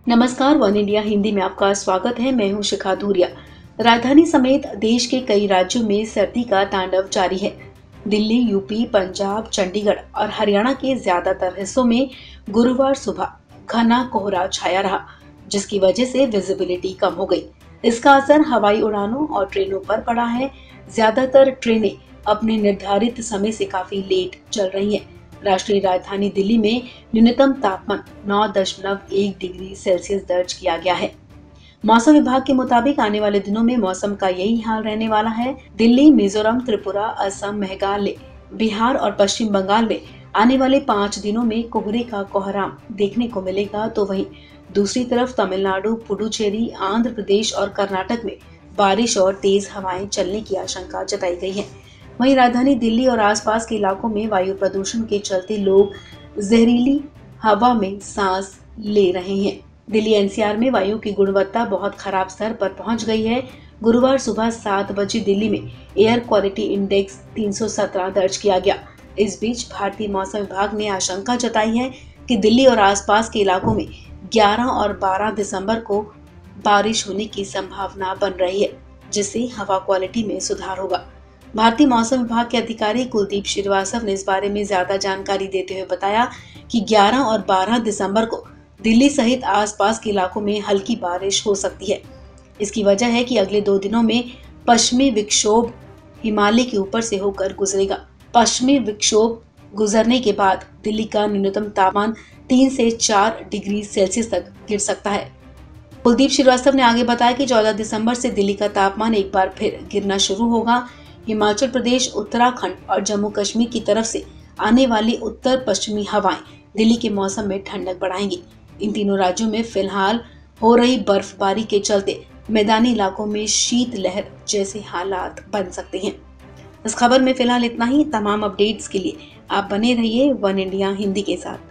नमस्कार, one India Hindi में आपका स्वागत है। मैं हूं शिखा धूरिया। राजधानी समेत देश के कई राज्यों में सर्दी का तांडव जारी है। दिल्ली, यूपी, पंजाब, चंडीगढ़ और हरियाणा के ज्यादातर हिस्सों में गुरुवार सुबह घना कोहरा छाया रहा, जिसकी वजह से विजिबिलिटी कम हो गई। इसका असर हवाई उड़ानों और ट्रेनों पर पड़ा है। ज्यादातर ट्रेनें अपने निर्धारित समय से काफी लेट चल रही हैं। राष्ट्रीय राजधानी दिल्ली में न्यूनतम तापमान 9.1 डिग्री सेल्सियस दर्ज किया गया है। मौसम विभाग के मुताबिक आने वाले दिनों में मौसम का यही हाल रहने वाला है। दिल्ली, मिजोरम, त्रिपुरा, असम, मेघालय, बिहार और पश्चिम बंगाल में आने वाले 5 दिनों में कोहरे का कोहराम देखने को मिलेगा, तो वहीं दूसरी तरफ तमिलनाडु, पुडुचेरी, आंध्र प्रदेश और कर्नाटक में बारिश और तेज हवाएं चलने की आशंका जताई गई है। वहीं राजधानी दिल्ली और आसपास के इलाकों में वायु प्रदूषण के चलते लोग जहरीली हवा में सांस ले रहे हैं। दिल्ली एनसीआर में वायु की गुणवत्ता बहुत खराब स्तर पर पहुंच गई है। गुरुवार सुबह 7 बजे दिल्ली में एयर क्वालिटी इंडेक्स 317 दर्ज किया गया। इस बीच भारतीय मौसम विभाग ने आशंका जताई है कि दिल्ली और आसपास के इलाकों में 11 और 12 दिसंबर को बारिश होने की संभावना बन रही है, जिससे हवा क्वालिटी में सुधार होगा। भारतीय मौसम विभाग के अधिकारी कुलदीप श्रीवास्तव ने इस बारे में ज्यादा जानकारी देते हुए बताया कि 11 और 12 दिसंबर को दिल्ली सहित आसपास के इलाकों में हल्की बारिश हो सकती है। इसकी वजह है कि अगले 2 दिनों में पश्चिमी विक्षोभ हिमालय के ऊपर से होकर गुजरेगा। पश्चिमी विक्षोभ गुजरने के बाद दिल्ली का न्यूनतम तापमान 3 से 4 डिग्री सेल्सियस तक गिर सकता है। कुलदीप श्रीवास्तव ने आगे बताया कि 14 दिसंबर से दिल्ली का तापमान एक बार फिर गिरना शुरू होगा। हिमाचल प्रदेश, उत्तराखंड और जम्मू कश्मीर की तरफ से आने वाली उत्तर पश्चिमी हवाएं दिल्ली के मौसम में ठंडक बढ़ाएंगी। इन तीनों राज्यों में फिलहाल हो रही बर्फबारी के चलते मैदानी इलाकों में शीतलहर जैसे हालात बन सकते हैं। इस खबर में फिलहाल इतना ही। तमाम अपडेट्स के लिए आप बने रहिए वन इंडिया हिंदी के साथ।